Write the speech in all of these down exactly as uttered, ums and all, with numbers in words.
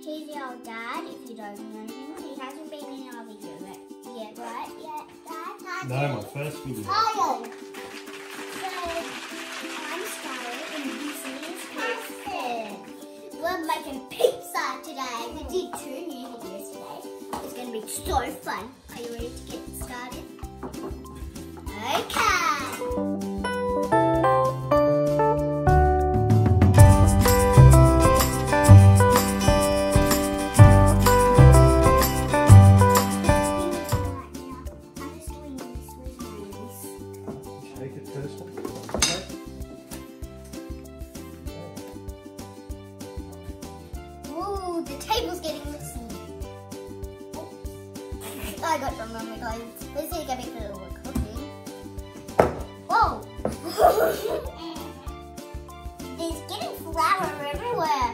He's our dad, if you don't know him. He hasn't been in our video yet, yet right? Yeah, Dad? Dad? No, my first video. Oh, so, I'm Scarlett and this is Kristen. We're making pizza today. We did two new videos today. It's going to be so fun. Are you ready to get started? Okay. Ooh, the table's getting messy. I got some on my clothes. Let's see if I can make it a little cooking. Whoa! There's getting flour everywhere.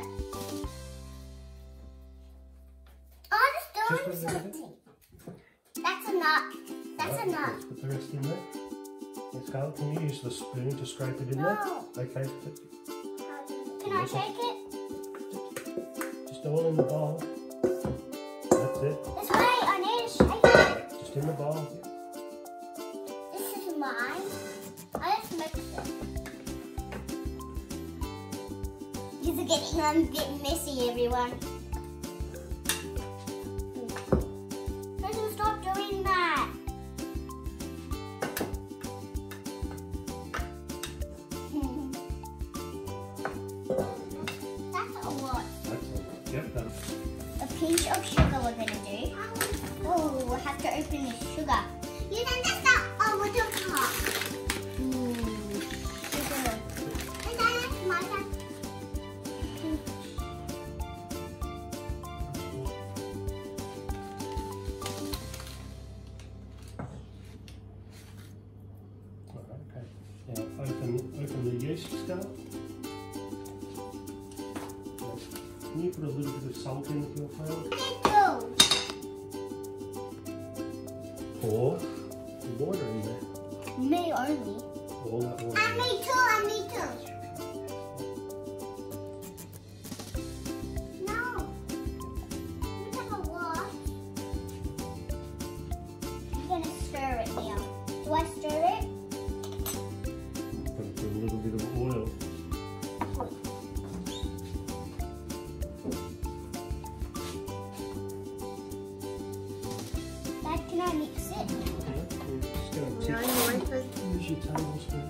Oh, I'm just doing something. That's a nut. That's right, a nut. let's put the rest in there. Hey, Scarlett, can you use the spoon to scrape it in No. there? Okay. Can I take it? Just all in the bowl. That's it. This way, I need to shake it. Just in the bowl. This is mine. I just mixed it. These are getting a bit messy, everyone. Kristen, stop doing that. That's a lot. That's it. Yep, that's A pinch of sugar we're going to do. Oh, we'll have to open the sugar. You can just start over the top. Ooh, sugar. And then it's my turn. Alright, okay. Now open open the yeast, Scarlett. Can you put a little bit of salt in with your flour? Two. Pour the water in there. Me only. All that water. And me too, and me too. No. You have a wash. I'm going to stir it now. Do I stir it? Put a little bit of oil. Dad, can I mix it? Just go and tip. Use your tablespoon.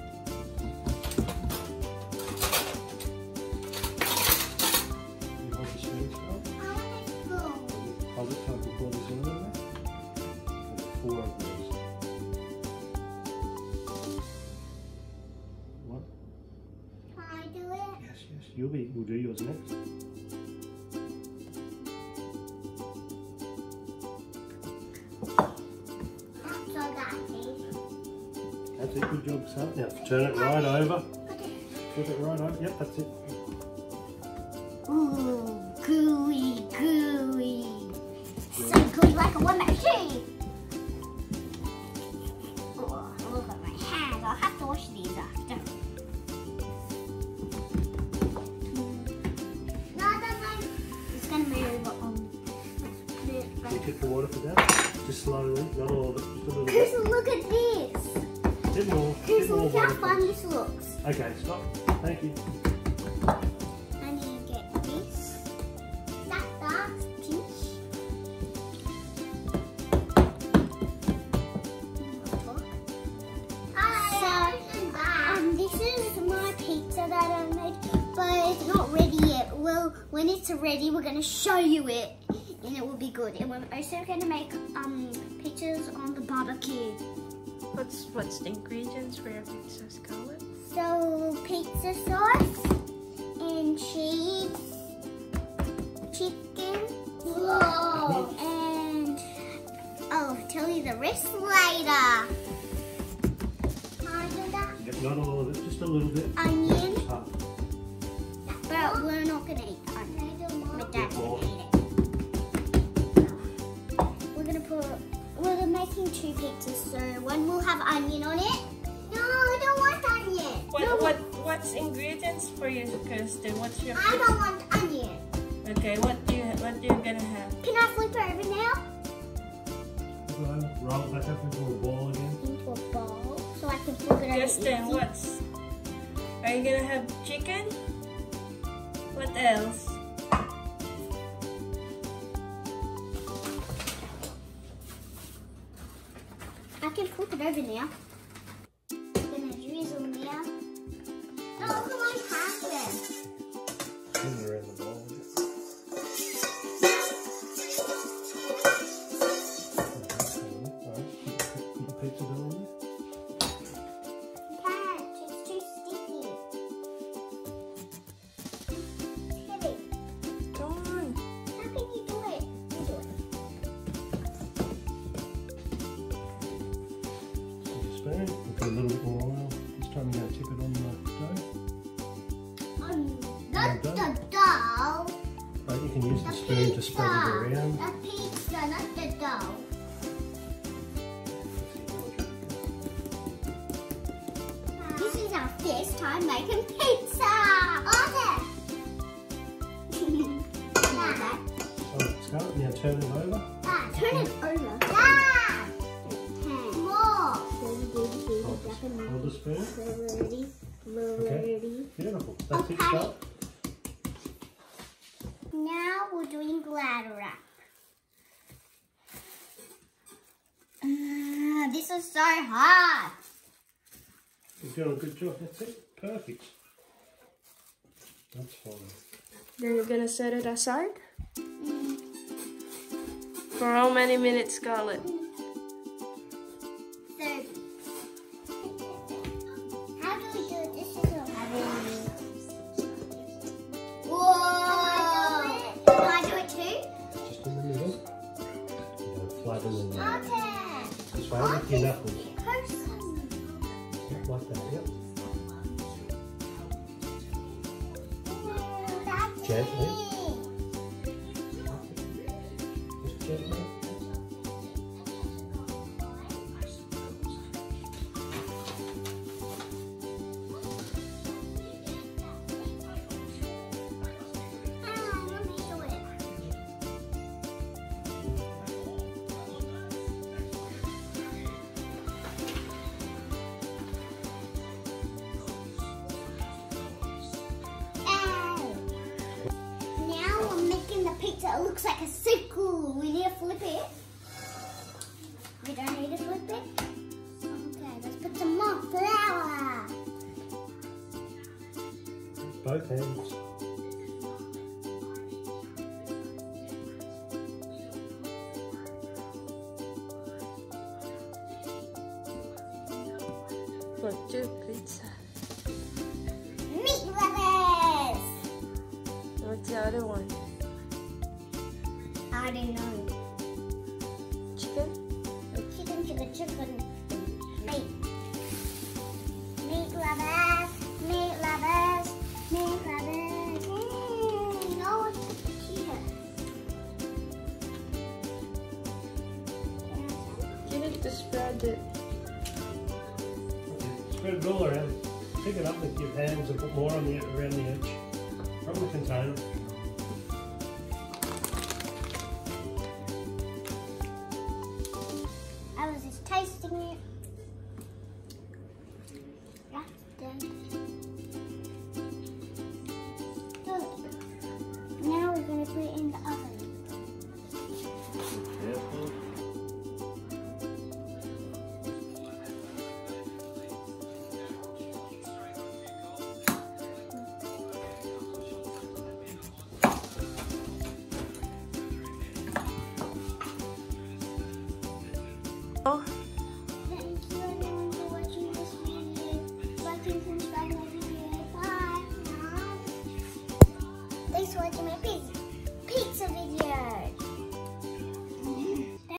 You hold the spoon, Scarlett? I want a spoon. Hold it so I can pour this in there. And four of these. What? Can I do it? Yes, yes. You'll be. We'll do yours next. That's all that, please. That's it. Good job, son. Now turn it right over. Put it right over. Yep, that's it. Ooh, gooey, gooey. So gooey like a one machine. Oh, look at my hands. I'll have to wash these after. No, that's like, it's going to move on. Can you tip the water for that? Just slowly, not all of it. Just a little bit. Kristen, look at this. Bit more. Bit Kristen, more look how water. fun this looks. Okay, stop. Thank you. I need to get this. That, that's pinch. So, um, this is my pizza that I made, but it's not ready yet. Well, when it's ready, we're going to show you it, and it will be good. And we're also going to make um pizzas on the barbecue. What's what's the ingredients for your pizza, Scarlett? So, pizza sauce and cheese, chicken, whoa, and I'll tell you the rest later. Can I do that? Yep, not all of it, just a little bit. Onion, Half. but we're not gonna eat the onion. My dad's gonna eat it. We're gonna put. We're making two pizzas, so one will have onion on it. No, I don't want onion. What no, what what's ingredients for you, Kristen? What's your I don't want onion. Okay, what do you what do you gonna have? Can I flip it over now? Roll it back up into a ball again. Into a bowl, so I can flip it over. Justin, easy. what's? Are you gonna have chicken? What else? I can flip it over now. I'm gonna drizzle now. Oh, come on, half it. Put it around the bowl. Pizza dough in there? Catch, it's too sticky. Heavy. Come on. How can you do it? You do it. Spoon. We'll put a little bit more oil. This time you're going to tip it on the dough. Um, not Well done. the dough. Right, you can use the The spoon to spread it pizza. around. The pizza, not the dough. This is our first time making pizza. Oh, Dad. Oh, Scarlett, now turn it over. Dad, turn it over. Dad. More. Hold, hold the spoon. Ready, Okay. ready. Beautiful. That's it, Okay. Scarlett. Now we're doing glider wrap. Uh, this is so hard. You're doing a good job. That's it. Perfect. That's fine. Then you're gonna set it aside? Mm. For how many minutes, Scarlett? So, how do we do it? This is a heavy. Whoa! Can I do it too? Just in the middle. You're going to flatten in there. Okay. This way with your knuckles. Person. Yep, like that, yep. That's Gently. it. Just gently. Ah, let me do it. Ow. Now we're making the pizza. It looks like a circle. We need to flip it. We don't need to flip it. Okay, let's put some more flour. Both hands. For two pizza. Meat lettuce. What's the other one? I don't know. Chicken? Chicken, chicken, chicken. Meat. Meat lettuce. Meat lettuce. Meat lettuce. Mmm, no one's put the here. You need to spread it. Spread it all around. Pick it up with your hands and put more on the around the edge from the container. I was just tasting it. That's done. Good. Now we're going to put it in the oven. Careful. Oh.